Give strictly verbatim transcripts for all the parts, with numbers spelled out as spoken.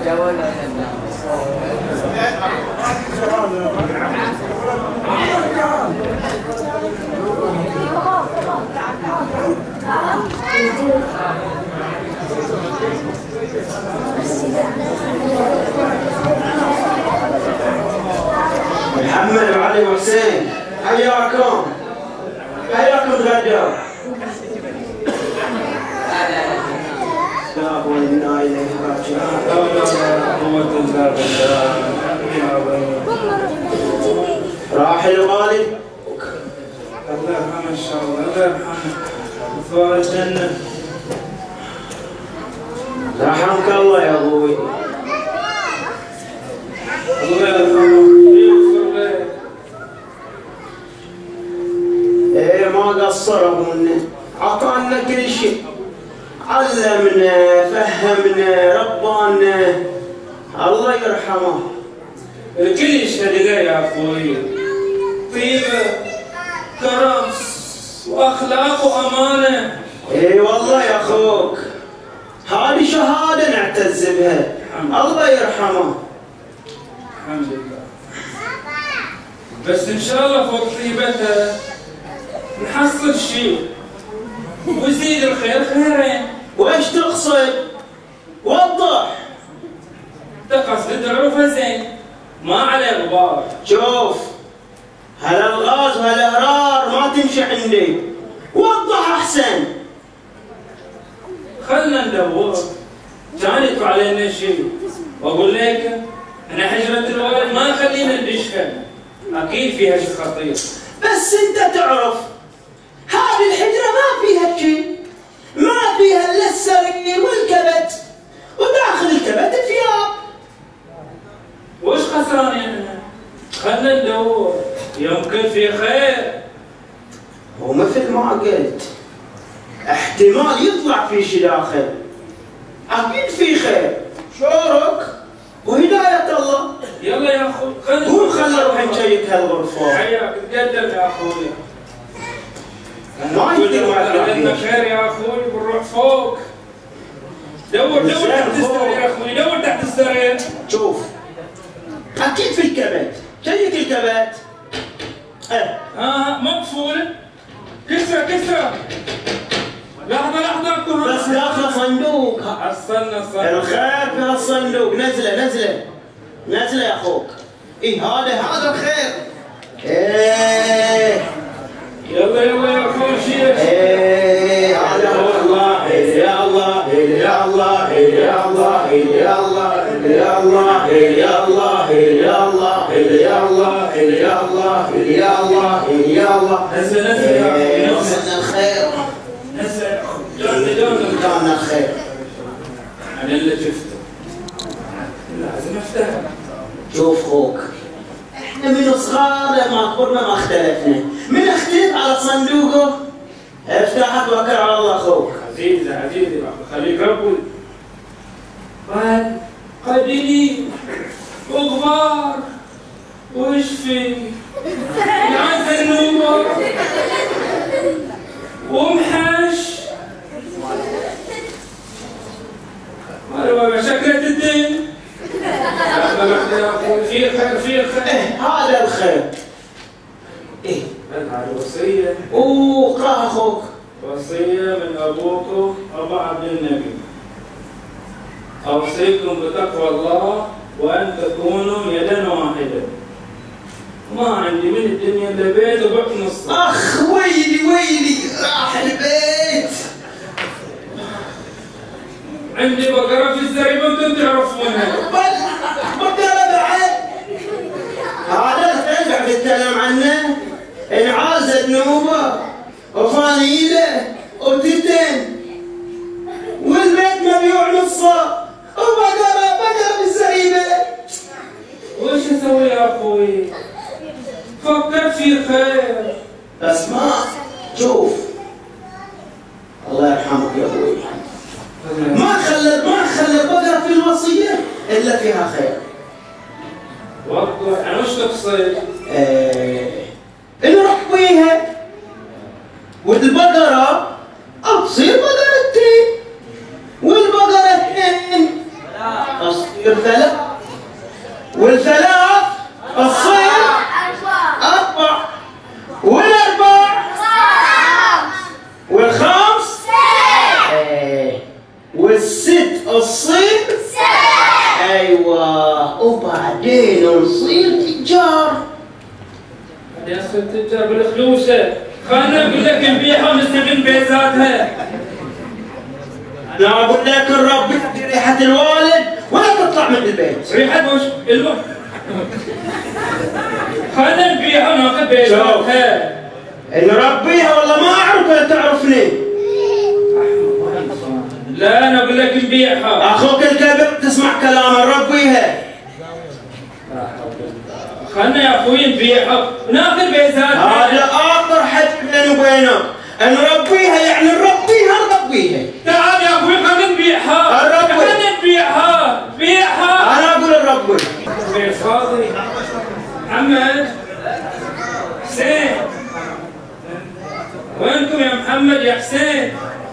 محمد وعلي وحسين حياكم حياكم تغدوا. لا وإنا إليه راجعون. لا قوة إلا بالله. راح الوالد الله يرحمه إن شاء الله. الله يرحمه وثوار الجنة. رحمك الله يا أبوي. الله يرحمه ويغفر له. إيه ما قصر أبونا، عطانا كل شيء، علمنا فهمنا ربانا، الله يرحمه. الكل يشهد له يا أخوي، طيبة كرم وأخلاق وأمانة. إيه والله يا أخوك، هذه شهادة نعتز بها، الله يرحمه. الحمد لله. بس إن شاء الله فوق طيبتها نحصل شيء ويزيد الخير خيرين. وإيش تقصد؟ وضح. تقصد تعرفها زين، ما عليه غبار. شوف، هالألغاز وهالأهرار ما تمشي عندي، وضح أحسن. خلنا ندور، كان يطلع علينا شيء واقول لك انا حجرة الوالد ما نخلينا ندشها، اكيد فيها شيء خطير. بس انت تعرف هذه الحجرة ما فيها شيء، ما فيها الا السرير والكبت، وداخل الكبت ثياب. وش خسران يعني؟ خلنا ندور، يمكن في خير. ومثل ما قلت احتمال يطلع في شيء داخل، اكيد في خير، شورك وهداية الله. يلا يا اخوي خلنا قوم خلنا نروح نشيك هالغرفة. حياك تقدم يا اخوي. ما يقدر ما عندنا خير يا اخوي، بنروح فوق. دور دور تحت السرير يا اخوي، دور تحت السرير. شوف اكيد في الكبت، شيك الكبت. اه اه مقفولة. كسرة كسرة. لحظة لحظة. بس داخل صندوق. استنى استنى. الخير في هالصندوق، نزله نزله نزله يا اخوك. اي هذا هذا الخير. ايه يلا يلا يا اخوي شيل. ايه هذا هو الله. يا الله يا الله يا الله يا الله يا الله يا الله يا الله يا الله يا الله يا الله يا الله. نزل نزل يا اخوي نزل. نزلنا الخير. نزل يا اخوي. جاني جاني. جانا الخير. انا اللي شفته. لازم افتح. شوف خوك، احنا من صغار لما كبرنا ما اختلفنا، من اختلف على صندوقه افتح توكل على الله خوك. عزيزي عزيزي خليك ربي. قال قديم وغبار وش في نعس النوبة ومحش. ايوه شكلة الدين. في خير في خير. ايه هذا الخير. ايه هذه وصية. واقراها اخوك. وصية من أبوكم أبا عبد النبي. أوصيكم بتقوى الله وأن تكونوا يدا واحدة. ما عندي من الدنيا إلا بيت وبعت نص. اخ ويلي ويلي راح البيت. عندي بقرة في الزريبة أنتم تعرفونها. بقرة بعد. هذا الخير قاعد تتكلم عنه، انعازت نوبة وفانيلة وتتن والبيت مبيوع نصه وبقرة بقرة بالزريبة. وش أسوي يا أخوي؟ فكر في خير. بس ما شوف الله يرحمك يا ابوي، ما خلى ما خلى بقرة في الوصية إلا فيها خير. وضح أنا وش تقصد؟ ايه نربيها والبقرة تصير بقرتين والبقرتين أصير ثلاث، والثلاث أصير أربع، والأربع والخمس ايه، والست أصير أيوة، وبعدين نصير تجار. بعدين صرت تجار بالفلوسة. خلنا نقول لك نبيعها ونستغل بيزاتها. أنا أقول لك نربيها بريحة الوالد ولا تطلع من البيت. ريحة وش؟ الوح. خلنا نبيعها وناخذ بيزاتها. نربيها والله ما أعرف ولا تعرفني. لا أنا أقول لك نبيعها. أخوك الكبير تسمع كلامه، نربيها. خلنا يا أخوي نبيعها وناخذ بيزاتها. هذا آخر حد بيني وبينك. نربيها يعني نربيها نربيها. تعال يا أخوي خلنا نبيعها. خلنا نبيعها. بيعها. أنا أقول نربي. بيت فاضي. محمد. حسين. وينكم يا محمد يا حسين؟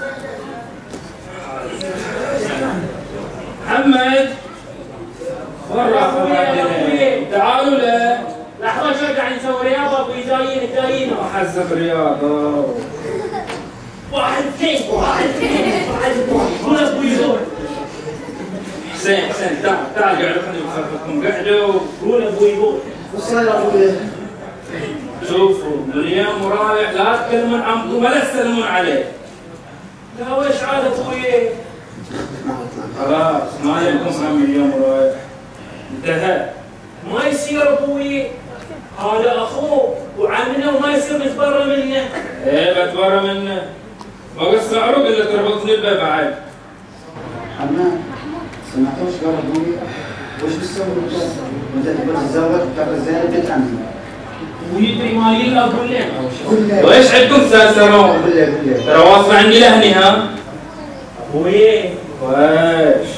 محمد. وين راحوا بعدين؟ تعالوا لا. لحظة شوي قاعد نسوي رياضة ابوي، جايين جايين. حزب رياضة. واحد اثنين واحد اثنين واحد اثنين. قول ابوي قول. حسين حسين تعال تعال قعدوا خليني بخففكم قعدوا. قول ابوي قول. وش صاير أبوي؟ شوفوا من اليوم ورايح لا تكلمون عمكم ولا تسلمون عليه. لا وش عاد ابوي؟ خلاص ما يبكم عم اليوم ورايح. انتهى. ما يصير ابوي، هذا اخوه وعمنا وما يصير نتبرى منه. ايه بتبرى منه. بقص عروق اللي تربطني به بعد. حماد سمعتوا وش قال ابوي؟ وش بتسوي انت؟ انت تبغى تتزوج وتعرف زينب بنت عمي. ويدري ما يلا اقول له. قول له. وايش عندكم تساسرون؟ قول له قول له. ترى واصل عني لهني ها؟ ابوي وايش؟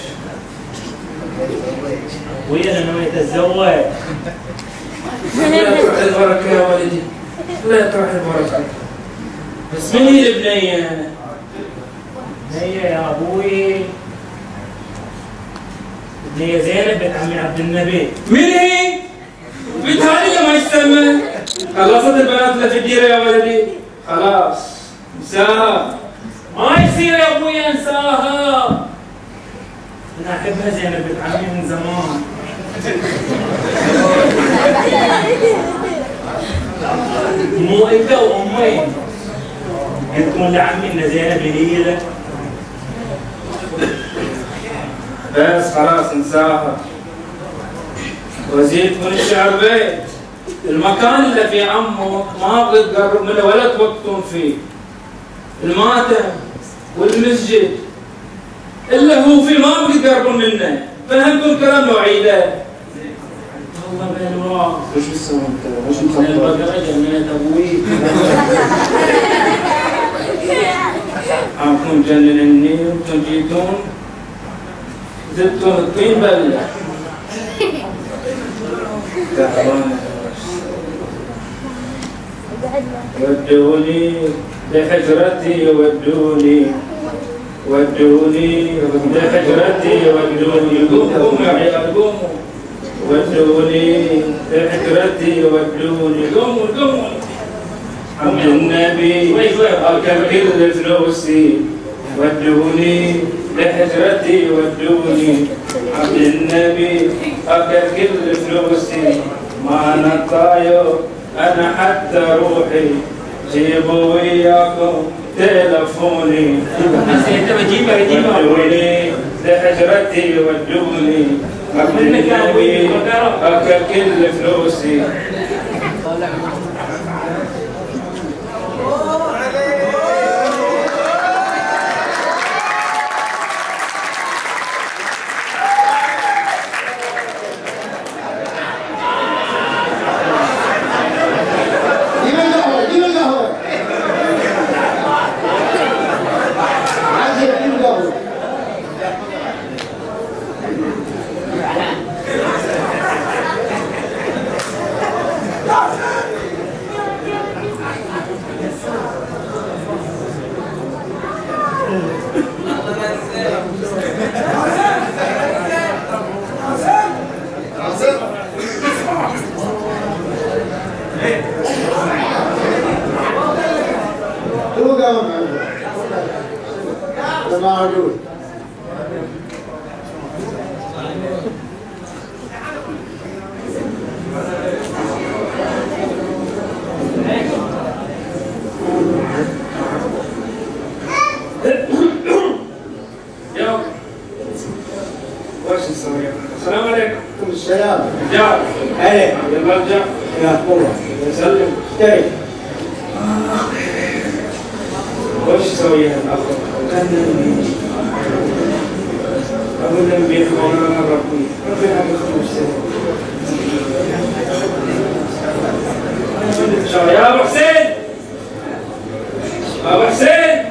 ابوي انا نويت اتزوج. لا تروح البركة يا ولدي. لا تروح البركة. بس من هي البنية؟ هي يا ابوي هي زينب بنت عمي عبد النبي. من هي؟ بنت هذه ما يسمى. خلصت البنات اللي في الديرة يا ولدي. خلاص انساها. ما يصير يا ابوي انساها. انا احبها زينب بنت عمي من زمان. مو انت وامي قلت تقول لعمي ان زينب هي له. بس خلاص انساها. وزيد من الشعر بيت. المكان اللي في عمك ما ابغى تقرب منه ولا توقتون فيه. الماتم والمسجد اللي هو فيه ما ابغى تقربون منه. فهمتوا الكلام لو عيده؟ والله بالوراث. وش بتسوي انت؟ وش من مخطط؟ البقرة جنيت ابوي. عمكم جننني وانتم جيتون زدتون الطين بلة. تعبان. ودوني لحجرتي ودوني ودوني لحجرتي ودوني. قوموا يا عيال قوموا. ودوني لحجرتي ودوني. قوموا قوموا. عبد النبي أكل كل فلوسي. ودوني لحجرتي ودوني. عبد النبي أكل كل فلوسي. ما أنا طاير أنا حتى روحي. جيبوا وياكم تلفوني. انت بجيبها بجيبها. ودوني لحجرتي ودوني. عبد النبي أكل كل فلوسي. عليكم. السلام. جار. عليك. يلا ارجع. يا والله. سلم. اشتري. وش يسوي هالأخ؟ أقول لهم بيحكون أنا ربي. ربنا بيخلص سنة. يا أبو حسين. أبو حسين.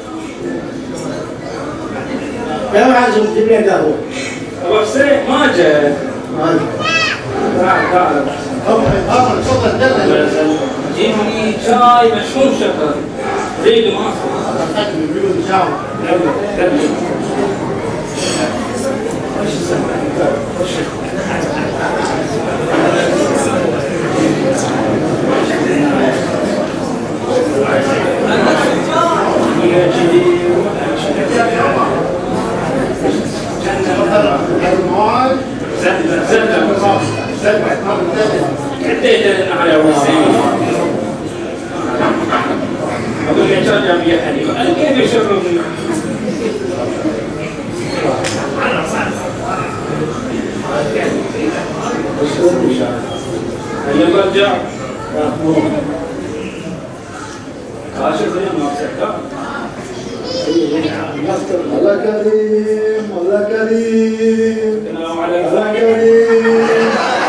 يا معزم جيب لي قهوة. أبو حسين ما جاء. ما جاء. تعال تعال أبو حسين. تفضل تفضل دلل. جيب لي شاي مشروم شكر. ريد ما أصلا. أخذني بيقول شاو. يلا يلا. وش السالفة؟ وش يا جدي المواد. سهل سهل سلمى. عديت لنا على وسيم. أقول لك شجع بي حليب. أنا كيف يشربني؟ هيا برجع. كاشف زي ما مسكت. الله كريم الله كريم السلام عليكم. الله كريم.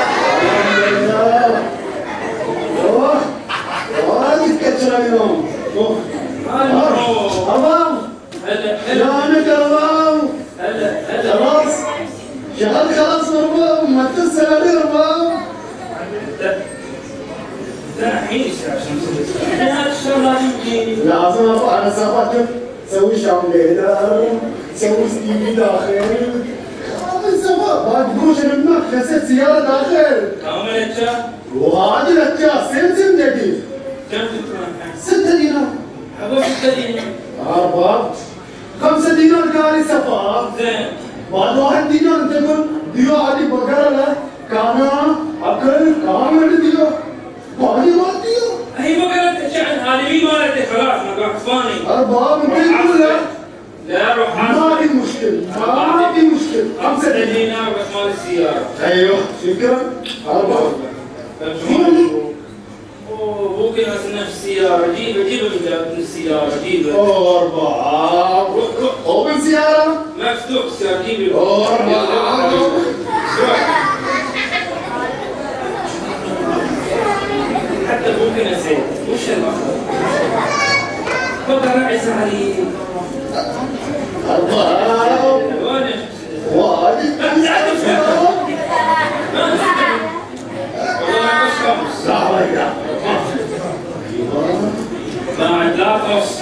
اوه اوه تكتشر اليوم. اوه أربعة. هلا هلا شلونك أربعة؟ هلا هلا. خلاص شغلت خلاص أربعة ما تسأل علي أربعة. تنحيش عشان تسوي. أنا الشغلة يمكن. لازم أبغى أنا سافرت سوي شام ليلة سوي ستيفي داخل. خلاص سافر ما تقولش إنك خسيت سيارة داخل. كم لتشا؟ وهذه الأشياء سنسن جديد. كم تدفع؟ ستة دينار. أبغى ستة دينار. أربعة. خمسة دينار قاري سفر. زين. بعد واحد دينار أنت تقول ديو هذه بقرة له كانا أكل كامل ديو. هذه ما ديو. هي بقرة شعن هذه مين مالتي خلاص ما قاعد فاني. أربعة ممكن تقول له. لا روح ما في مشكلة ما في مشكلة. خمسة خمسة دينار. دينار بس مال السيارة. أيوه شكرا. أربعة. اوه مو كذا بس نفس السيارة جيبه جيبه من السيارة جيبه. أربعة. أوبن سيارة. مفتوح السيارة جيبه. أربعة. حتى ممكن اسير وش الأخر؟ بقى راعي سعري. أربعة. وين؟ واحد. والله بس خمس. لا ولا. بعد لا خمس.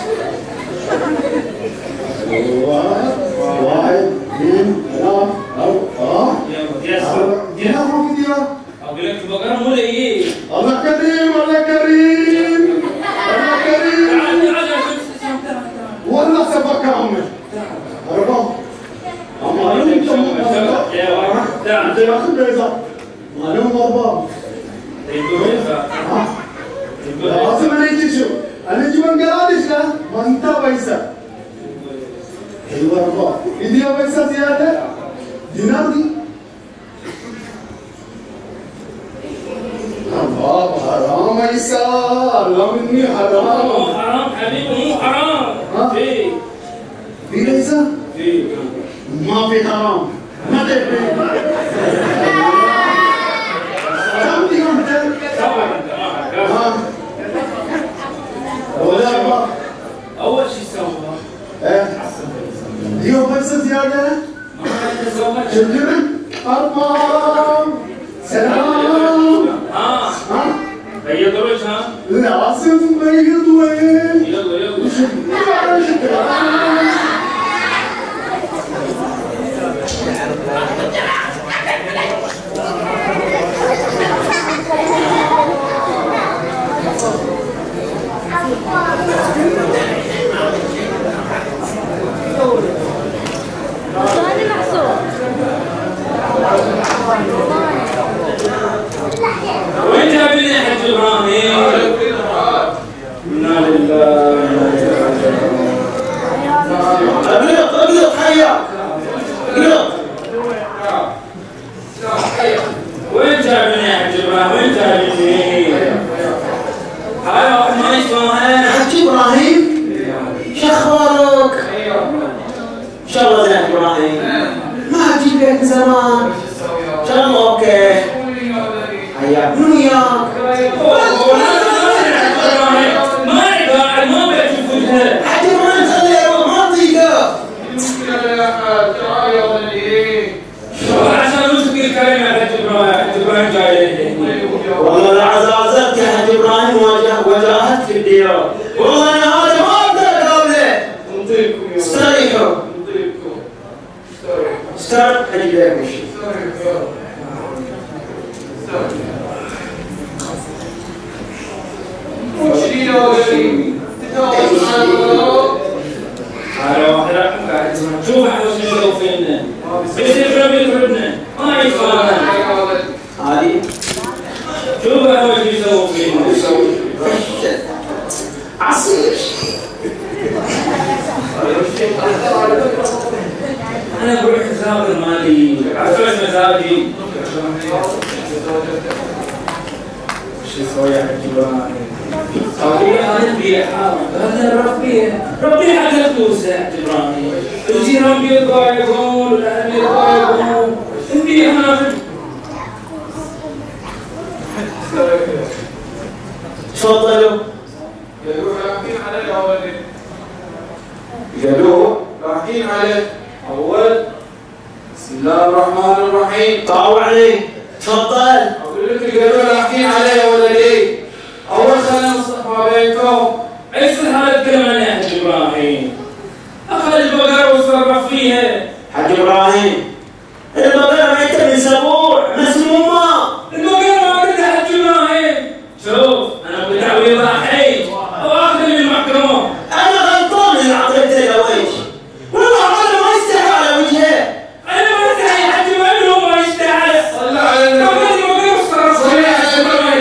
واحد. واحد. اثنين. ثلاثة. أربعة. يلا يسر. دينار ما في دينار. أقول لك البقرة مو لي. الله كريم الله كريم الله كريم. تعال تعال شوف تعال تعال. والله سبا كامل. أربعة. معلوم أنت أنت ياخذ بيضة. معلوم أربعة. لازم أنا يجي شو أنا جوا قرادش له ما أنت بيسا. أيوة أربعة. إديها بيسا زيادة. دينار دي. أربعة حرام يسار لا مني حرام. مو حرام حبيبي مو حرام. في في ليس؟ في ما في حرام. ما تبي. كم دي أنت؟ ها؟ ولا أربعة. أول شيء سوى إيه. ديو بس زيادة. ما سوى شكرا. أربعة. سلام. ها ها؟ هي دروج ها لازم بيض وين؟ يلا يلا شكرا شكرا. ثاني محصور. وين جايبين يا حج ابراهيم؟ انا لله اغلق اغلق حياك. اغلق. جايبني يا حج ابراهيم؟ وين جايبني؟ هاي واحد ما يسمعها. حج ابراهيم شو اخبارك؟ ان شاء الله زين ابراهيم. ما اجيب لك من زمان. ان شاء الله اوكي. حياك. منو وياك؟ ما قاعد ما بشوف وجهه. حج ابراهيم خليه يروح ما تضيقه. عشان وش تقول كلمة حج ابراهيم؟ حج ابراهيم جاي. والله لا عزازتك يا حج ابراهيم وجاهدت في الديار. والله انا هذا ما اقدر اقابله. استريحوا. استريح اجيب لك شيء. على واحد قاعد شوف احنا وش نسوي فينا. بيصير ربي يطردنا. ما يفهم. هذه شوف احنا وش نسوي فينا. عصير. انا بروح حساب المالي. عرفت مزاجي. شو يسوي يا حج ابراهيم؟ أقول أنا نبيع حرام، هذا ربي ربي حتى فلوس يا حج إبراهيم، الجيران بيتضايقون والأهل بيتضايقون، نبيع هذا. تفضلوا. قالوا رايحين عليه أول بسم الله الرحمن الرحيم. طاوعني. تفضل. أقول لك قالوا رايحين عليه ولا ليه؟ أول خلينا نصلح ما بينكم. إيش هذا الكلام يا حج إبراهيم؟ أخذ البقرة وتصرف فيها. حج إبراهيم البقرة ميتة من أسبوع مسمومة. البقرة ما بدها حج إبراهيم. شوف أنا بدعوي ضحي وآخذ من المحكمة. أنا غلطان اللي أعطيته لويش. والله هذا ما يستحي على وجهه. أنا ما أستحي يا حج إبراهيم هو ما يستحي. صلى على النبي. البقرة وتصرف فيها.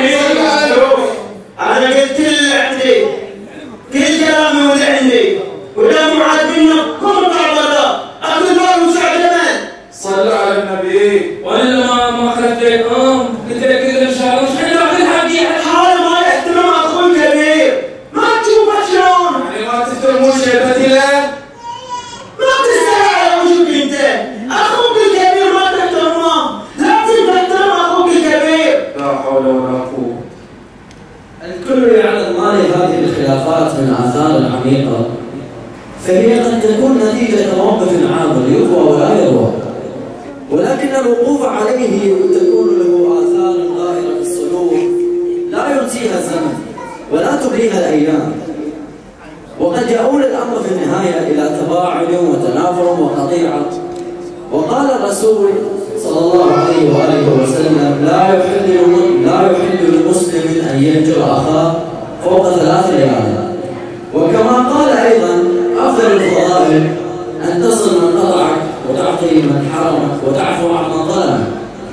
أنا قلت كل اللي عندي. كل كلامي واللي عندي. ولا مو عاجبني قوم اطلع برا. أكل نار وسع جمال. صلى على النبي. ولا ما ما أخذت لك أم قلت لك كذا إن شاء الله مش حناخذ حقي. هذا ما يحترم أخوه الكبير. ما تشوفه شلون. يعني ما تحترمون شيبتي له؟ ما تستحي على وجهك أنت. أخوك الكبير ما تحترمه. لازم تحترم أخوك الكبير. لا حول ولا قوة. الكل يعلم ما لهذه الخلافات من آثار عميقة، فهي قد تكون نتيجة موقف عابر يروى ولا يروى، ولكن الوقوف عليه تكون له آثار ظاهرة في الصدور لا ينسيها الزمن ولا تبليها الأيام، وقد يؤول الأمر في النهاية إلى تباعد وتنافر وقطيعة. وقال الرسول صلى الله عليه وآله وسلم: لا يحل لا يحل لمسلم أن يهجر أخاه فوق ثلاث ليال. وكما قال أيضا: أفضل الفضائل أن تصل من قطعك وتعطي من حرمك وتعفو عن من ظلمك.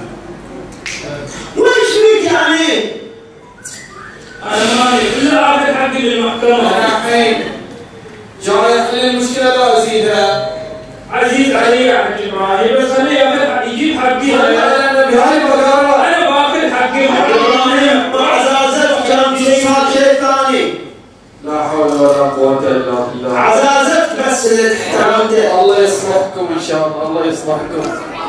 وإيش فيك يعني؟ أنا مالي إلا أخذ حقي للمحكمة. أنا الحين جاي أحل المشكلة لا أزيدها. عزيز علي يا حج إبراهيم بس خليه ياخذ يجيب حقي. صلى على النبي. هاي البقرة. أنا باخذ حقي. حج إبراهيم ما عزازتك كلام شيء ما شيء ثاني. لا حول ولا قوة إلا بالله. عزازتك بس اللي تحترمته. الله يصلحكم إن شاء الله. الله يصلحكم.